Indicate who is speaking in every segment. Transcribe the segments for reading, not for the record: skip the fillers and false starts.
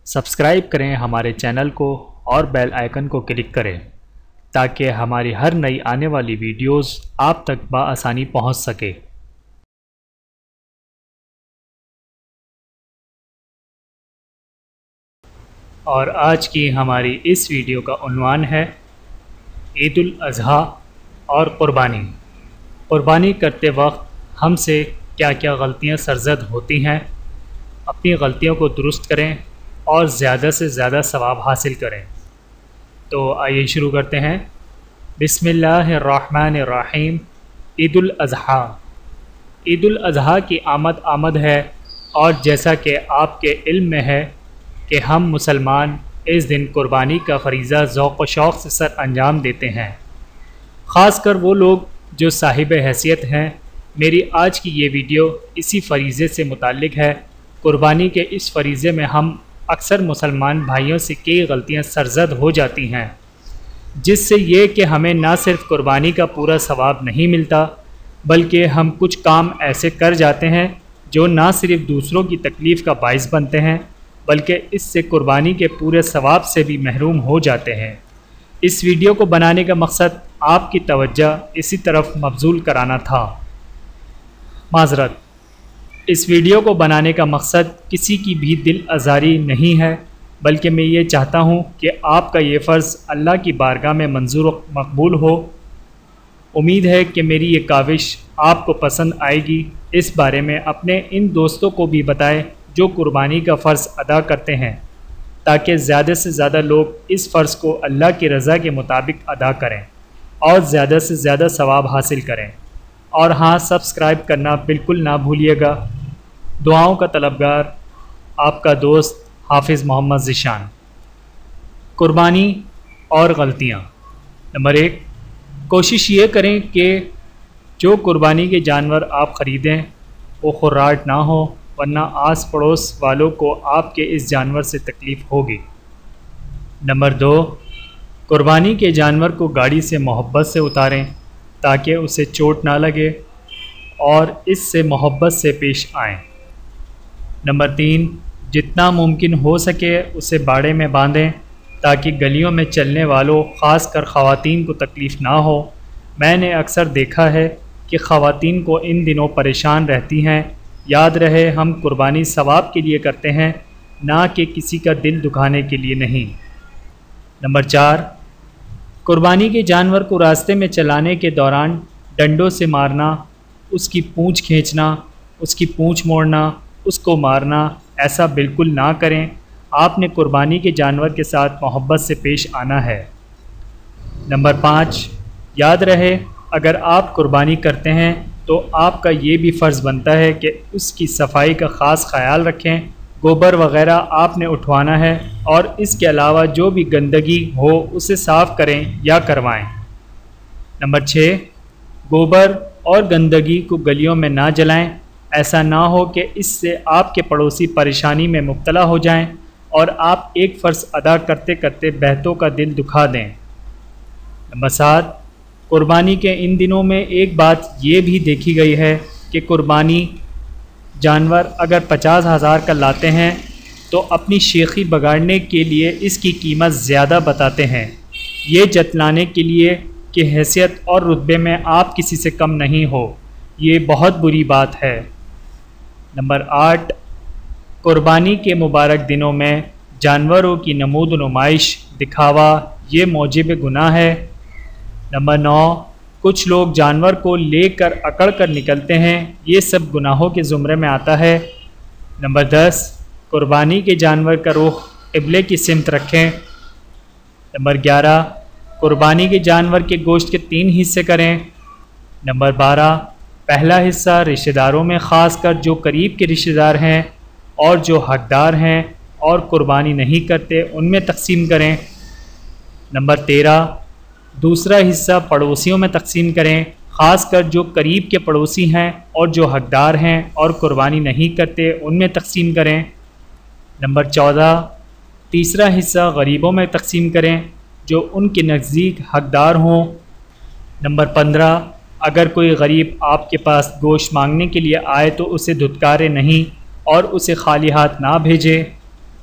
Speaker 1: Subscribe کریں ہمارے channel کو اور بیل آئیکن کو کلک کریں تاکہ ہماری ہر نئی آنے والی ویڈیوز آپ تک بآسانی پہنچ سکے۔ اور آج کی ہماری اس ویڈیو کا عنوان ہے عید الاضحیٰ اور قربانی۔ قربانی کرتے وقت ہم سے کیا کیا غلطیاں سرزد ہوتی ہیں، اپنی غلطیوں کو درست کریں اور زیادہ سے زیادہ ثواب حاصل کریں۔ تو آئیے شروع کرتے ہیں۔ بسم اللہ الرحمن الرحیم۔ عید الاضحیٰ، عید الاضحیٰ کی آمد ہے، اور جیسا کہ آپ کے علم میں ہے کہ ہم مسلمان اس دن قربانی کا فریضہ ذوق و شوق سے سر انجام دیتے ہیں، خاص کر وہ لوگ جو صاحب حیثیت ہیں۔ میری آج کی یہ ویڈیو اسی فریضے سے متعلق ہے۔ قربانی کے اس فریضے میں ہم اکثر مسلمان بھائیوں سے کئی غلطیاں سرزد ہو جاتی ہیں، جس سے یہ کہ ہمیں نہ صرف قربانی کا پورا ثواب نہیں ملتا، بلکہ ہم کچھ کام ایسے کر جاتے ہیں جو نہ صرف دوسروں کی تکلیف کا باعث بنتے ہیں بلکہ اس سے قربانی کے پورے ثواب سے بھی محروم ہو جاتے ہیں۔ اس ویڈیو کو بنانے کا مقصد آپ کی توجہ اسی طرف مبذول کرانا تھا۔ معذرت، اس ویڈیو کو بنانے کا مقصد کسی کی بھی دل آزاری نہیں ہے، بلکہ میں یہ چاہتا ہوں کہ آپ کا یہ فرض اللہ کی بارگاہ میں منظور و مقبول ہو۔ امید ہے کہ میری یہ کاوش آپ کو پسند آئے گی۔ اس بارے میں اپنے ان دوستوں کو بھی بتائیں جو قربانی کا فرض ادا کرتے ہیں، تاکہ زیادہ سے زیادہ لوگ اس فرض کو اللہ کی رضا کے مطابق ادا کریں اور زیادہ سے زیادہ ثواب حاصل کریں۔ اور ہاں، سبسکرائب کرنا بالکل نہ بھولیے گا۔ دعاؤں کا طلبگار، آپ کا دوست حافظ محمد ذیشان۔ قربانی اور غلطیاں۔ نمبر 1، کوشش یہ کریں کہ جو قربانی کے جانور آپ خریدیں وہ خراٹ نہ ہو، ورنہ آس پڑوس والوں کو آپ کے اس جانور سے تکلیف ہوگی۔ نمبر 2، قربانی کے جانور کو گاڑی سے محبت سے اتاریں تاکہ اسے چوٹ نہ لگے اور اس سے محبت سے پیش آئیں۔ نمبر 3، جتنا ممکن ہو سکے اسے باڑے میں باندھیں تاکہ گلیوں میں چلنے والوں، خاص کر خواتین کو تکلیف نہ ہو۔ میں نے اکثر دیکھا ہے کہ خواتین کو ان دنوں پریشان رہتی ہیں۔ یاد رہے، ہم قربانی ثواب کے لیے کرتے ہیں، نہ کہ کسی کا دل دکھانے کے لیے نہیں۔ نمبر 4، قربانی کے جانور کو راستے میں چلانے کے دوران ڈنڈوں سے مارنا، اس کی پونچھ کھینچنا، اس کی پونچھ موڑنا، اس کو مارنا، ایسا بالکل نہ کریں۔ آپ نے قربانی کے جانور کے ساتھ محبت سے پیش آنا ہے۔ نمبر 5، یاد رہے، اگر آپ قربانی کرتے ہیں تو آپ کا یہ بھی فرض بنتا ہے کہ اس کی صفائی کا خاص خیال رکھیں۔ گوبر وغیرہ آپ نے اٹھوانا ہے، اور اس کے علاوہ جو بھی گندگی ہو اسے صاف کریں یا کروائیں۔ نمبر 6، گوبر اور گندگی کو گلیوں میں نہ جلائیں۔ ایسا نہ ہو کہ اس سے آپ کے پڑوسی پریشانی میں مبتلا ہو جائیں اور آپ ایک فرض ادا کرتے کرتے بہتوں کا دل دکھا دیں۔ نمبر 7، قربانی کے ان دنوں میں ایک بات یہ بھی دیکھی گئی ہے کہ قربانی جانور اگر 50,000 کا لاتے ہیں تو اپنی شیخی بگاڑنے کے لیے اس کی قیمت زیادہ بتاتے ہیں، یہ جتلانے کے لیے کہ حیثیت اور رتبے میں آپ کسی سے کم نہیں ہو۔ یہ بہت بری بات ہے۔ نمبر 8، قربانی کے مبارک دنوں میں جانوروں کی نمود و نمائش، دکھاوا، یہ موجب گناہ ہے۔ نمبر 9، کچھ لوگ جانور کو لے کر اکڑ کر نکلتے ہیں، یہ سب گناہوں کے زمرے میں آتا ہے۔ نمبر 10، قربانی کے جانور کا رخ قبلے کی سمت رکھیں۔ نمبر 11، قربانی کے جانور کے گوشت کے 3 حصے کریں۔ نمبر 12، پہلا حصہ رشتہ داروں میں، خاص کر جو قریب کے رشتہ دار ہیں اور جو حقدار ہیں اور قربانی نہیں کرتے، ان میں تقسیم کریں۔ نمبر 13، دوسرا حصہ پڑوسیوں میں تقسیم کریں، خاص کر جو قریب کے پڑوسی ہیں اور جو حقدار ہیں اور قربانی نہیں کرتے، ان میں تقسیم کریں۔ نمبر 14، تیسرا حصہ غریبوں میں تقسیم کریں جو ان کے نزدیک حقدار ہوں۔ نمبر 15، اگر کوئی غریب آپ کے پاس گوشت مانگنے کے لیے آئے تو اسے دھتکارے نہیں اور اسے خالی ہاتھ نہ بھیجے۔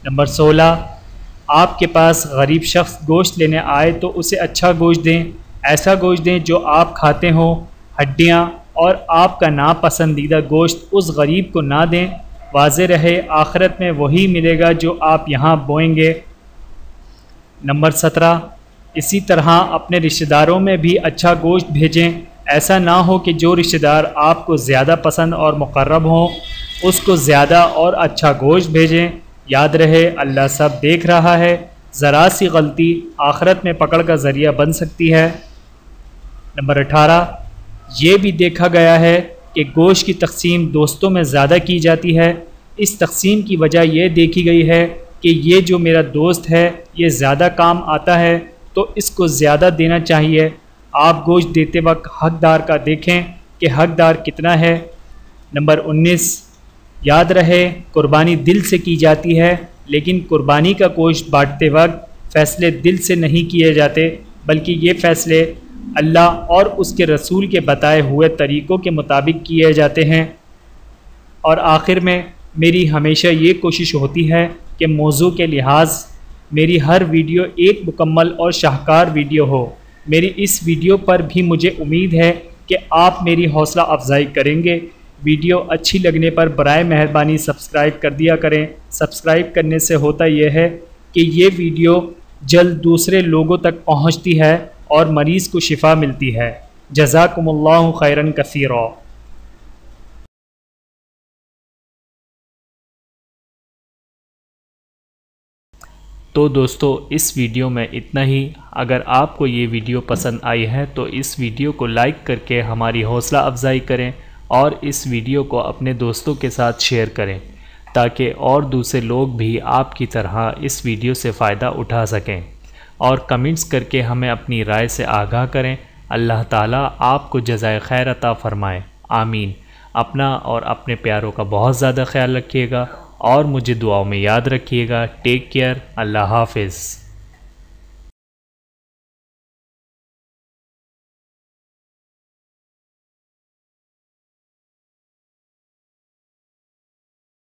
Speaker 1: نمبر 16، آپ کے پاس غریب شخص گوشت لینے آئے تو اسے اچھا گوشت دیں، ایسا گوشت دیں جو آپ کھاتے ہوں۔ ہڈیاں اور آپ کا ناپسندیدہ گوشت اس غریب کو نہ دیں، واضح رہے آخرت میں وہی ملے گا جو آپ یہاں بوئیں گے۔ نمبر 17، اسی طرح اپنے رشتہ داروں میں بھی اچھا گوشت بھیجیں، ایسا نہ ہو کہ جو رشتہ دار آپ کو زیادہ پسند اور مقرب ہوں اس کو زیادہ اور اچھا گوشت بھیجیں۔ یاد رہے اللہ سب دیکھ رہا ہے، ذرا سی غلطی آخرت میں پکڑ کا ذریعہ بن سکتی ہے۔ نمبر 18، یہ بھی دیکھا گیا ہے کہ گوشت کی تقسیم دوستوں میں زیادہ کی جاتی ہے۔ اس تقسیم کی وجہ یہ دیکھی گئی ہے کہ یہ جو میرا دوست ہے یہ زیادہ کام آتا ہے تو اس کو زیادہ دینا چاہیے۔ آپ گوشت دیتے وقت حقدار کا دیکھیں کہ حقدار کتنا ہے۔ نمبر 19، یاد رہے قربانی دل سے کی جاتی ہے، لیکن قربانی کا گوشت بانٹتے وقت فیصلے دل سے نہیں کیے جاتے، بلکہ یہ فیصلے اللہ اور اس کے رسول کے بتائے ہوئے طریقوں کے مطابق کیے جاتے ہیں۔ اور آخر میں میری ہمیشہ یہ کوشش ہوتی ہے کہ موضوع کے لحاظ میری ہر ویڈیو ایک مکمل اور شاہکار ویڈیو ہو۔ میری اس ویڈیو پر بھی مجھے امید ہے کہ آپ میری حوصلہ افزائی کریں گے۔ ویڈیو اچھی لگنے پر برائے مہربانی سبسکرائب کر دیا کریں۔ سبسکرائب کرنے سے ہوتا یہ ہے کہ یہ ویڈیو جلد دوسرے لوگوں تک پہنچتی ہے اور مریض کو شفا ملتی ہے۔ جزاکم اللہ خیرا کثیرا۔ تو دوستو اس ویڈیو میں اتنا ہی۔ اگر آپ کو یہ ویڈیو پسند آئی ہے تو اس ویڈیو کو لائک کر کے ہماری حوصلہ افزائی کریں اور اس ویڈیو کو اپنے دوستوں کے ساتھ شیئر کریں تاکہ اور دوسرے لوگ بھی آپ کی طرح اس ویڈیو سے فائدہ اٹھا سکیں، اور کمنٹس کر کے ہمیں اپنی رائے سے آگاہ کریں۔ اللہ تعالیٰ آپ کو جزائے خیر عطا فرمائے، آمین۔ اپنا اور اپنے پیاروں کا بہت زیادہ خیال رکھیے گا اور مجھے دعاؤں میں یاد رکھیے گا۔ ٹیک کیئر، اللہ حافظ۔